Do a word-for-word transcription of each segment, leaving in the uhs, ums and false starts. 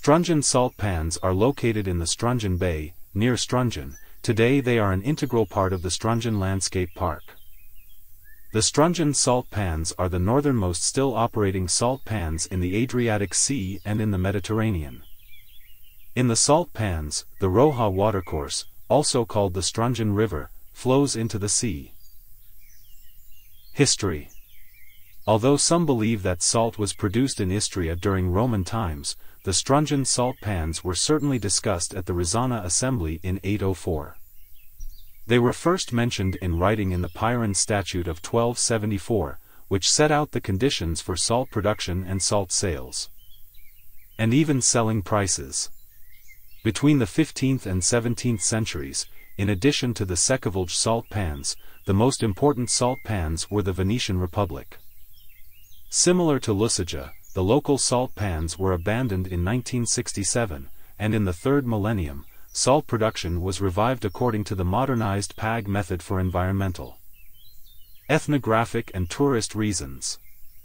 Strunjan salt pans are located in the Strunjan Bay, near Strunjan. Today they are an integral part of the Strunjan Landscape Park. The Strunjan salt pans are the northernmost still operating salt pans in the Adriatic Sea and in the Mediterranean. In the salt pans, the Roja watercourse, also called the Strunjan River, flows into the sea. History. Although some believe that salt was produced in Istria during Roman times, the Strunjan salt pans were certainly discussed at the Rižana Assembly in eight oh four. They were first mentioned in writing in the Piran Statute of twelve seventy-four, which set out the conditions for salt production and salt sales, and even selling prices. Between the fifteenth and seventeenth centuries, in addition to the Sečovlje salt pans, the most important salt pans were the Venetian Republic. Similar to Lucija, the local salt pans were abandoned in nineteen sixty-seven, and in the third millennium, salt production was revived according to the modernized P A G method for environmental, ethnographic and tourist reasons.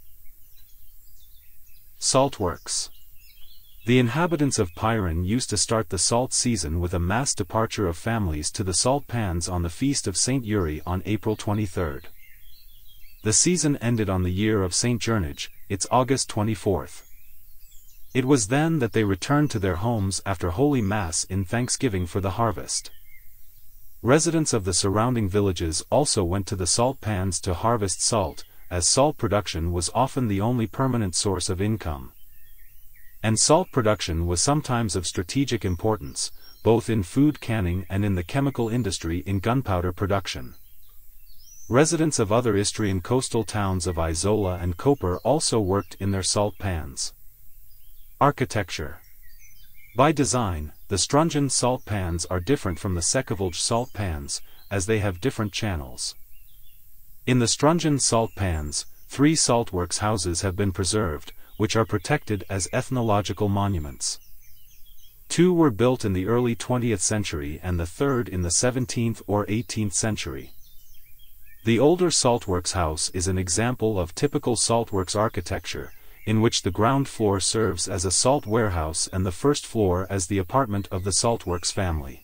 Saltworks. The inhabitants of Piran used to start the salt season with a mass departure of families to the salt pans on the feast of Saint Uri on April twenty-third. The season ended on the year of Saint Gernage, its August twenty-fourth. It was then that they returned to their homes after Holy Mass in thanksgiving for the harvest. Residents of the surrounding villages also went to the salt pans to harvest salt, as salt production was often the only permanent source of income. And salt production was sometimes of strategic importance, both in food canning and in the chemical industry in gunpowder production. Residents of other Istrian coastal towns of Izola and Koper also worked in their salt pans. Architecture. By design, the Strunjan salt pans are different from the Sečovlje salt pans, as they have different channels. In the Strunjan salt pans, three saltworks houses have been preserved, which are protected as ethnological monuments. Two were built in the early twentieth century and the third in the seventeenth or eighteenth century. The older saltworks house is an example of typical saltworks architecture, in which the ground floor serves as a salt warehouse and the first floor as the apartment of the saltworks family.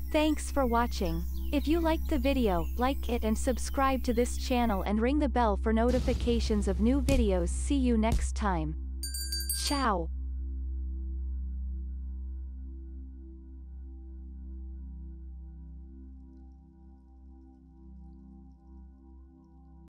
Thanks for watching. If you liked the video, like it and subscribe to this channel and ring the bell for notifications of new videos. See you next time. Ciao.